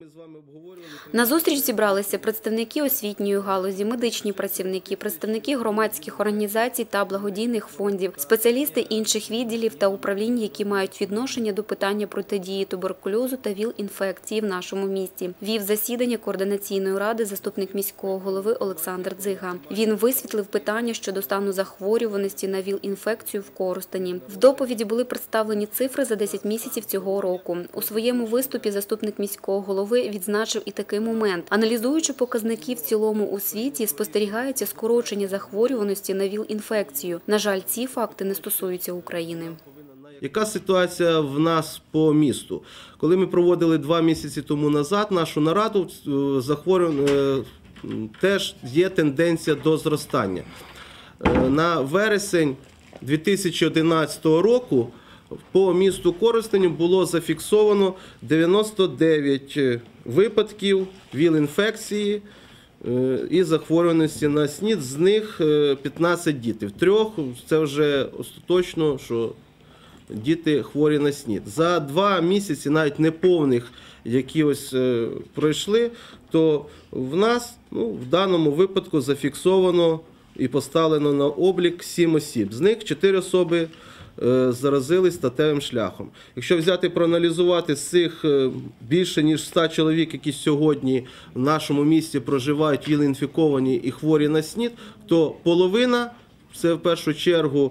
На зустріч зібралися представники освітньої галузі, медичні працівники, представники громадських організацій та благодійних фондів, спеціалісти інших відділів та управлінь, які мають відношення до питання протидії туберкульозу та ВІЛ-інфекції в нашому місті. Вів засідання координаційної ради заступник міського голови Олександр Дзига. Він висвітлив питання щодо стану захворюваності на ВІЛ-інфекцію в Коростені. В доповіді були представлені цифри за 10 місяців цього року. У своєму виступі заступник міського голови відзначив і такий момент. Аналізуючи показники в цілому у світі, спостерігається скорочення захворюваності на ВІЛ-інфекцію. На жаль, ці факти не стосуються України. Яка ситуація в нас по місту? Коли ми проводили 2 місяці тому назад нашу нараду, захворювань теж є тенденція до зростання. На вересень 2011 року по місту Коростеню було зафіксовано 99 випадків ВІЛ-інфекції і захворюваності на СНІД, з них 15 дітей. В 3 це вже остаточно, що діти хворі на СНІД. За 2 місяці, навіть неповних, які ось пройшли, то в нас в даному випадку зафіксовано і поставлено на облік 7 осіб. З них 4 особи заразились статевим шляхом. Якщо взяти, проаналізувати з цих більше ніж 100 чоловік, які сьогодні в нашому місті проживають ВІЛ-інфіковані і хворі на СНІД, то половина – це в першу чергу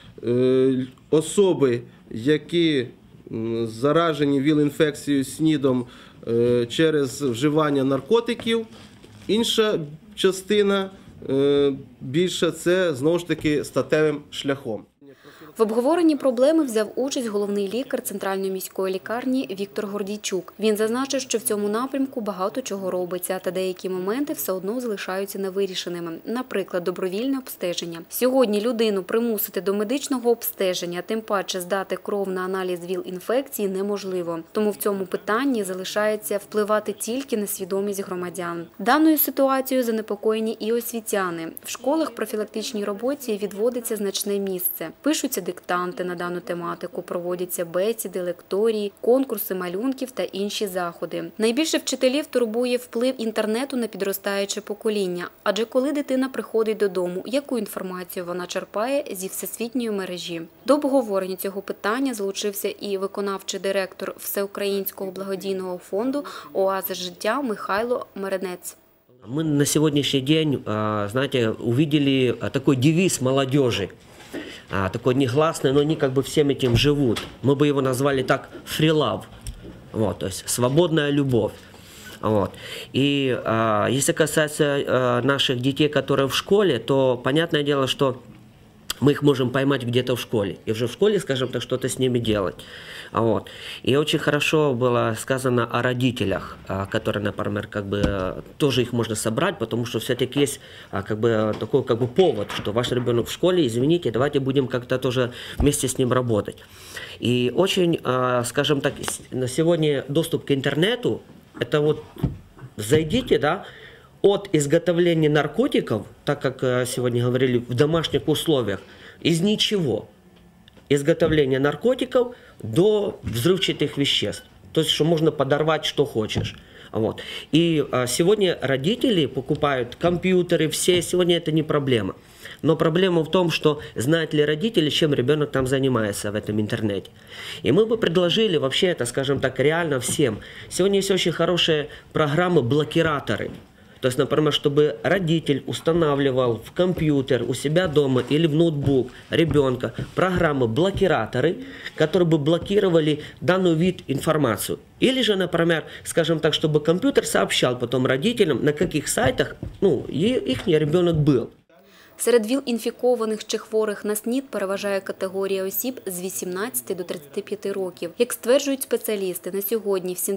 особи, які заражені ВІЛ-інфекцією СНІДом через вживання наркотиків. Інша частина більша – це, знову ж таки, статевим шляхом. В обговоренні проблеми взяв участь головний лікар Центральної міської лікарні Віктор Гордійчук. Він зазначив, що в цьому напрямку багато чого робиться, та деякі моменти все одно залишаються невирішеними. Наприклад, добровільне обстеження. Сьогодні людину примусити до медичного обстеження, тим паче здати кров на аналіз ВІЛ-інфекції неможливо. Тому в цьому питанні залишається впливати тільки на свідомість громадян. Даною ситуацією занепокоєні і освітяни. В школах профілактичній роботі відводиться значне місце. Пишуться диктанти на дану тематику, проводяться бесіди, лекторії, конкурси малюнків та інші заходи. Найбільше вчителів турбує вплив інтернету на підростаюче покоління. Адже коли дитина приходить додому, яку інформацію вона черпає зі всесвітньої мережі? До обговорення цього питання залучився і виконавчий директор Всеукраїнського благодійного фонду «Оаза життя» Михайло Меренець. Мы на сегодняшний день, знаете, увидели такой девиз молодежи. Такой негласный, но они как бы всем этим живут. Мы бы его назвали так «free love», вот, то есть «свободная любовь». Вот. И если касается наших детей, которые в школе, то понятное дело, что мы их можем поймать где-то в школе. И уже в школе, скажем так, что-то с ними делать. Вот. И очень хорошо было сказано о родителях, которые, например, как бы тоже их можно собрать, потому что все-таки есть как бы такой как бы повод, что ваш ребенок в школе, извините, давайте будем как-то тоже вместе с ним работать. И очень, скажем так, на сегодня доступ к интернету, это вот зайдите, да, от изготовления наркотиков, так как сегодня говорили, в домашних условиях, из ничего. Изготовление наркотиков до взрывчатых веществ. То есть, что можно подорвать, что хочешь. Вот. И сегодня родители покупают компьютеры, все, сегодня это не проблема. Но проблема в том, что знают ли родители, чем ребенок там занимается в этом интернете. И мы бы предложили вообще это, скажем так, реально всем. Сегодня есть очень хорошие программы-блокираторы. То есть, например, чтобы родитель устанавливал в компьютер у себя дома или в ноутбук ребенка программы-блокираторы, которые бы блокировали данный вид информацию. Или же, например, скажем так, чтобы компьютер сообщал потом родителям, на каких сайтах их ребенок был. Серед ВІЛ-інфікованих чи хворих на СНІД переважає категорія осіб з 18 до 35 років. Як стверджують спеціалісти, на сьогодні в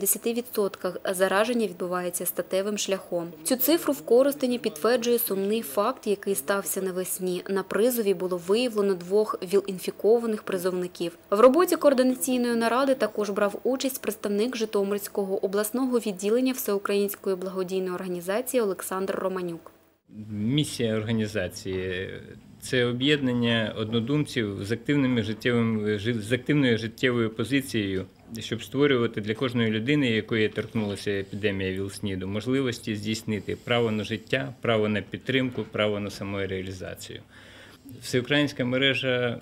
70% зараження відбувається статевим шляхом. Цю цифру в Коростені підтверджує сумний факт, який стався навесні. На призові було виявлено 2 ВІЛ-інфікованих призовників. В роботі координаційної наради також брав участь представник Житомирського обласного відділення Всеукраїнської благодійної організації Олександр Романюк. Місія організації – це об'єднання однодумців з активною життєвою позицією щоб створювати для кожної людини, якої торкнулася епідемія ВІЛ-СНІДу, можливості здійснити право на життя, право на підтримку, право на самореалізацію. Всеукраїнська мережа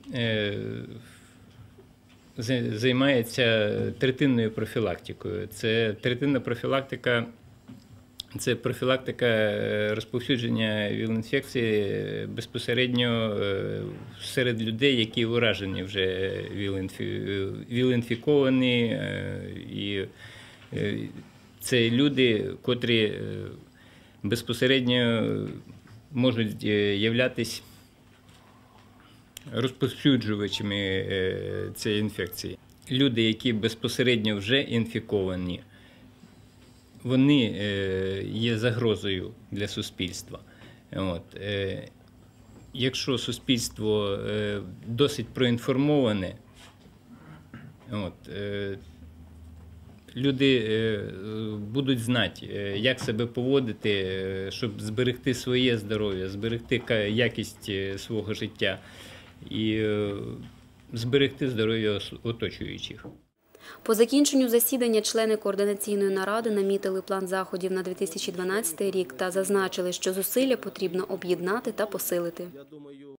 займається третинною профілактикою. Це третинна профілактика. Це профілактика розповсюдження ВІЛ-інфекції безпосередньо серед людей, які уражені вже ВІЛ-інфіковані. І це люди, котрі безпосередньо можуть являтись розповсюджувачами цієї інфекції. Люди, які безпосередньо вже інфіковані, вони є загрозою для суспільства. Якщо суспільство досить проінформоване, люди будуть знати, як себе поводити, щоб зберегти своє здоров'я, зберегти якість свого життя і зберегти здоров'я оточуючих. По закінченню засідання члени координаційної наради намітили план заходів на 2012 рік та зазначили, що зусилля потрібно об'єднати та посилити.